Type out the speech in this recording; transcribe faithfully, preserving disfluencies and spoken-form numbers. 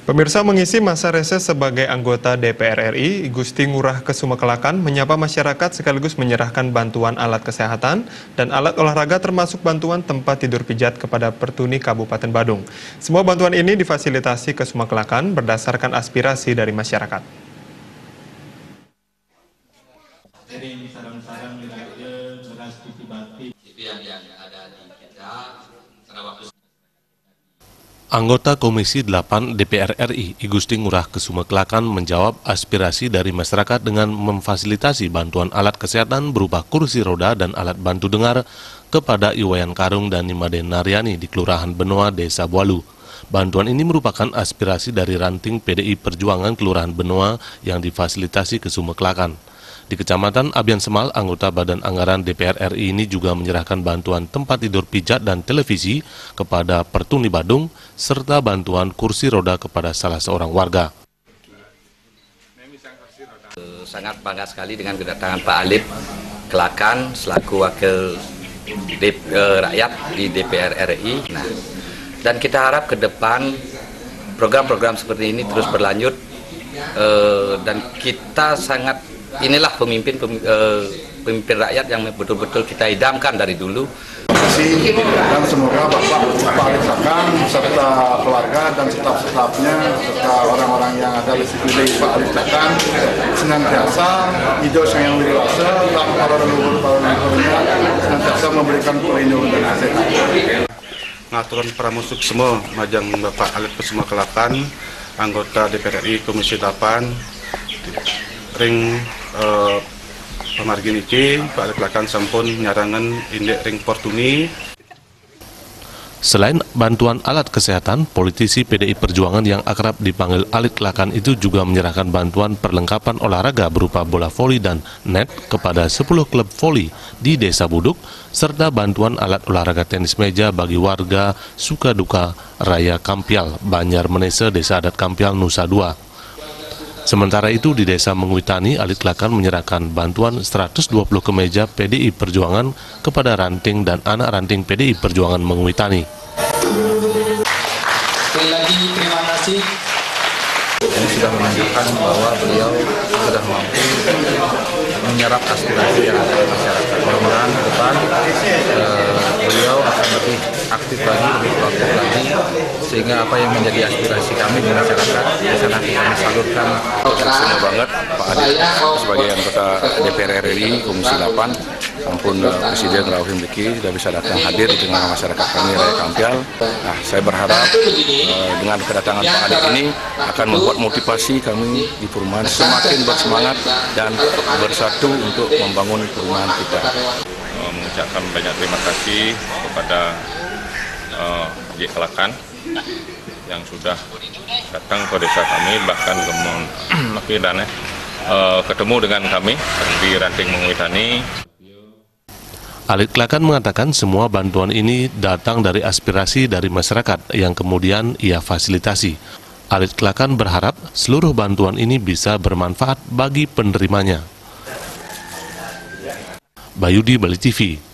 Pemirsa, mengisi masa reses sebagai anggota D P R R I, Gusti Ngurah Kesumekelakan menyapa masyarakat sekaligus menyerahkan bantuan alat kesehatan dan alat olahraga termasuk bantuan tempat tidur pijat kepada Pertuni Kabupaten Badung. Semua bantuan ini difasilitasi Kesumekelakan berdasarkan aspirasi dari masyarakat. Anggota Komisi delapan D P R R I, Gusti Ngurah Kesumekelakan menjawab aspirasi dari masyarakat dengan memfasilitasi bantuan alat kesehatan berupa kursi roda dan alat bantu dengar kepada Iwayan Karung dan Nimaden Naryani di Kelurahan Benoa, Desa Bualu. Bantuan ini merupakan aspirasi dari ranting P D I Perjuangan Kelurahan Benoa yang difasilitasi Kesumekelakan. Di Kecamatan Abian Semal, anggota Badan Anggaran D P R R I ini juga menyerahkan bantuan tempat tidur pijat dan televisi kepada Pertuni Badung, serta bantuan kursi roda kepada salah seorang warga. Sangat bangga sekali dengan kedatangan Pak Alip Kelakan selaku wakil D P, eh, rakyat di D P R R I. Nah, dan kita harap ke depan program-program seperti ini terus berlanjut, eh, dan kita sangat inilah pemimpin pemimpin rakyat yang betul-betul kita idamkan dari dulu. Dan semoga Bapak Pak Alip Kelakan serta keluarga dan staf-stafnya serta orang-orang yang ada di sekeliling Pak Alip Kelakan senantiasa hijau yang dewasa, tak para leluhur para leluhurnya senantiasa memberikan perlindungan dan kesehatan. Ngaturan pramusuk semua majang Bapak Alip Kesumekelakan, anggota D P R R I Komisi delapan, ring uh, pemargin iki Pak Alip Kelakan sampun nyarangan indek ring Pertuni. Selain bantuan alat kesehatan, politisi P D I Perjuangan yang akrab dipanggil Alip Kelakan itu juga menyerahkan bantuan perlengkapan olahraga berupa bola voli dan net kepada sepuluh klub voli di Desa Buduk, serta bantuan alat olahraga tenis meja bagi warga Sukaduka Raya Kampial, Banjar Menese, Desa Adat Kampial, Nusa Dua. Sementara itu di Desa Menguitani, Alip Kelakan menyerahkan bantuan seratus dua puluh kemeja P D I Perjuangan kepada ranting dan anak ranting P D I Perjuangan Menguitani. Sekali lagi terima kasih. Ini sudah menunjukkan bahwa beliau sudah mampu menyerap aspirasi yang ada di masyarakat. Mudah-mudahan ke depan eh, beliau akan lebih aktif lagi, lebih proaktif lagi, sehingga apa yang menjadi aspirasi kami di masyarakat bisa nanti kami salurkan. Senang banget Pak Alip sebagai anggota D P R R I Komisi delapan, ampun Presiden Rahim Diki sudah bisa datang hadir di tengah masyarakat kami Raya Kampial. Nah, saya berharap eh, dengan kedatangan Pak Alip ini akan membuat motivasi kami di perumahan semakin bersemangat dan bersatu untuk membangun perumahan kita. Mengucapkan banyak terima kasih kepada uh, J. Kelakan yang sudah datang ke desa kami, bahkan kemudian uh, ketemu dengan kami di ranting Menguitani. Alip Kelakan mengatakan semua bantuan ini datang dari aspirasi dari masyarakat yang kemudian ia fasilitasi. Alip Kelakan berharap seluruh bantuan ini bisa bermanfaat bagi penerimanya. Bayudi, Bali T V.